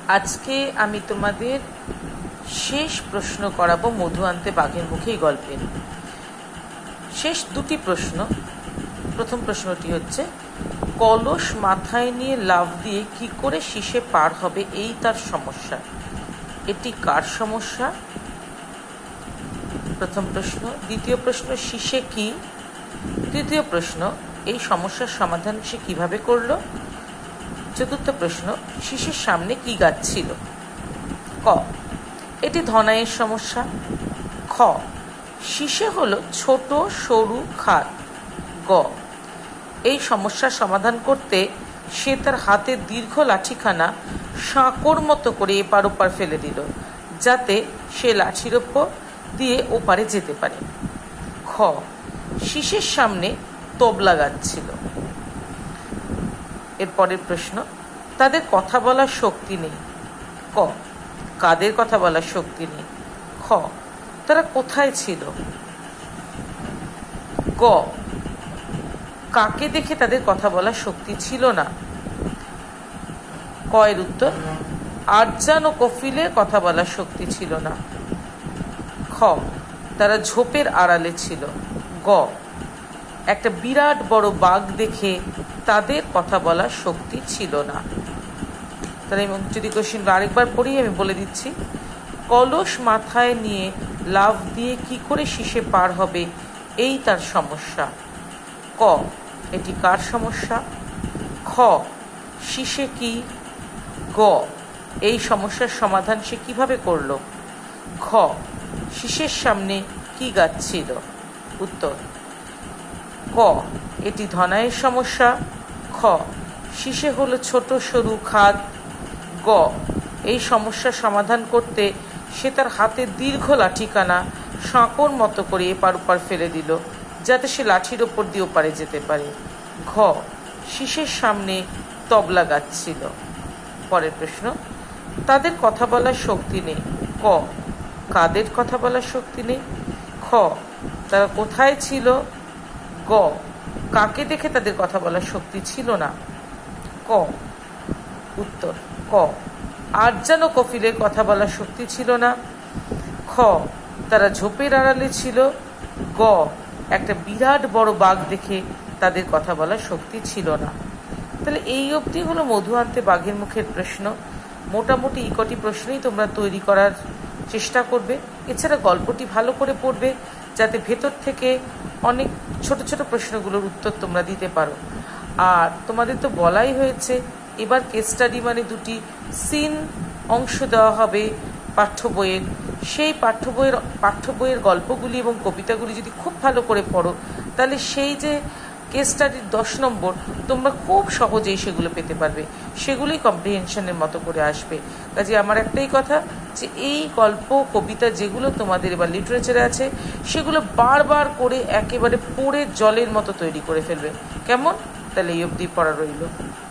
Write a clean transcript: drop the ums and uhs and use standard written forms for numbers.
আজকে আমি তোমাদের শেষ প্রশ্ন করাবো মধু আনতে বাঘের মুখে এই গল্পের। শেষ দুটি প্রশ্ন। প্রথম প্রশ্নটি হচ্ছে, কলস মাথায় নিয়ে লাফ দিয়ে কি করে শীষে পার হবে, এই তার সমস্যা। এটি কার সমস্যা? প্রথম প্রশ্ন। দ্বিতীয় প্রশ্ন, শীষে কি? তৃতীয় প্রশ্ন, এই সমস্যার সমাধান সে কিভাবে করলো? চতুর্থ প্রশ্ন, শীষের সামনে কি গাছ ছিল? ক, এটি ধনাইয়ের সমস্যা। খ, শীষে হলো ছোট সরু খাদ। গ, এই সমস্যার সমাধান করতে সে তার হাতের দীর্ঘ লাঠিখানা সাঁকোর মতো করে এপার ওপার ফেলে দিল, যাতে সে লাঠির ওপর দিয়ে ওপারে যেতে পারে। খ, শীষের সামনে তবলা গাছ ছিল। এরপরের প্রশ্ন, তাদের কথা বলার শক্তি নেই। ক, কাদের কথা বলার শক্তি নেই? খ, তারা কোথায় ছিল? গ, কাকে দেখে তাদের কথা বলার শক্তি ছিল না? ক এর উত্তর, আরজান ও কফিলের কথা বলার শক্তি ছিল না। খ, তারা ঝোপের আড়ালে ছিল। গ, একটা বিরাট বড় বাঘ দেখে তাদের কথা বলার শক্তি ছিল না। তাহলে যদি কোশ্চেনটা আরেকবার পড়ি, আমি বলে দিচ্ছি। কলস মাথায় নিয়ে লাফ দিয়ে কি করে শীষে পার হবে, এই তার সমস্যা। ক, এটি কার সমস্যা? খ, শীষে কি? গ, এই সমস্যার সমাধান সে কিভাবে করলো? ঘ, শীষের সামনে কি গাছ ছিল? উত্তর, ক, এটি ধনাইয়ের সমস্যা। খ, শীষে হলো ছোট সরু খাদ। গ, এই সমস্যার সমাধান করতে সে তার হাতের দীর্ঘ লাঠিখানা সাঁকোর মতো করে এপার ওপার ফেলে দিল, যাতে সে লাঠির ওপর দিয়ে ওপারে যেতে পারে। ঘ, শীষের সামনে তবলা গাছ ছিল। পরের প্রশ্ন, তাদের কথা বলার শক্তি নেই। ক, কাদের কথা বলার শক্তি নেই? খ, তারা কোথায় ছিল? গ, কাকে দেখে তাদের কথা বলার শক্তি ছিল না? ক, উত্তর, ক, আরজান ও কফিলের কথা বলার শক্তি ছিল না। খ, তারা ঝোপের আড়ালে ছিল। গ, একটা বিরাট বড় বাঘ দেখে তাদের কথা বলার শক্তি ছিল না। তাহলে এই অবধি হলো মধু আনতে বাঘের মুখের প্রশ্ন। মোটামুটি এই কটি প্রশ্নই তোমরা তৈরি করার চেষ্টা করবে। এছাড়া গল্পটি ভালো করে পড়বে, যাতে ভেতর থেকে অনেক ছোট ছোট প্রশ্নগুলোর উত্তর তোমরা দিতে পারো। আর তোমাদের তো বলাই হয়েছে, এবার কেস স্টাডি মানে দুটি সিন অংশ দেওয়া হবে পাঠ্য বইয়ের। সেই পাঠ্য বইয়ের গল্পগুলি এবং কবিতাগুলি যদি খুব ভালো করে পড়ো, তাহলে সেই যে কেস স্টাডির 10 নম্বর তোমরা খুব সহজেই সেগুলো পেতে পারবে। সেগুলোই কম্প্রিহেনশনের মতো করে আসবে। কাজে আমার একটাই কথা, যে এই গল্প কবিতা যেগুলো তোমাদের এবার লিটারেচারে আছে, সেগুলো বারবার করে একেবারে পড়ে জলের মতো তৈরি করে ফেলবে। কেমন? তাহলে এই অবধি পড়া রইল।